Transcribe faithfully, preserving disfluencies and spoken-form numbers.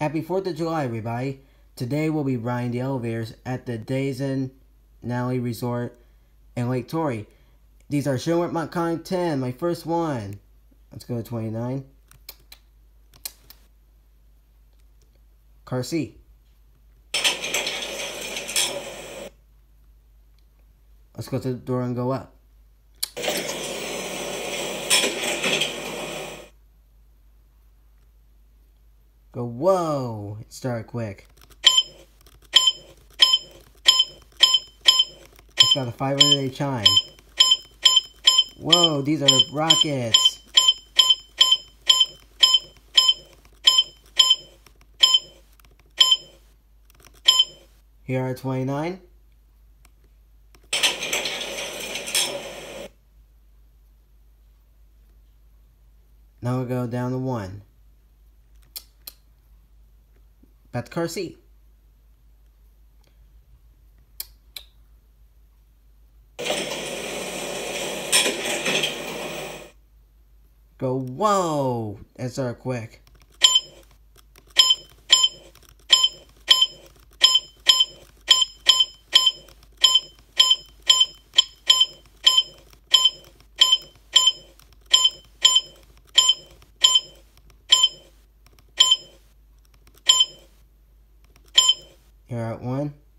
Happy fourth of July, everybody. Today we'll be riding the elevators at the Dazen Natalie Resort in Lake Tori. These are Schindler Miconic ten, my first one. Let's go to twenty-nine. Car C. Let's go to the door and go up. Go, whoa! It started quick. It's got a five hundred A chime. Whoa, these are rockets! Here are twenty-nine. Now we'll go down to one. Back to car C. Go, whoa! That started quick. Here at one.